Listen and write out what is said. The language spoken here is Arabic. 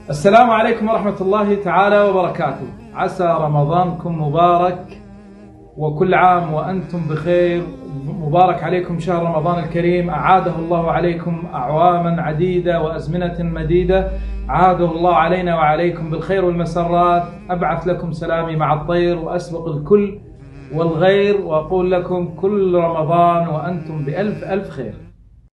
السلام عليكم ورحمة الله تعالى وبركاته. عسى رمضانكم مبارك وكل عام وأنتم بخير. مبارك عليكم شهر رمضان الكريم، أعاده الله عليكم أعواما عديدة وأزمنة مديدة، عاده الله علينا وعليكم بالخير والمسرات. أبعث لكم سلامي مع الطير وأسبق الكل والغير، وأقول لكم كل رمضان وأنتم بألف ألف خير.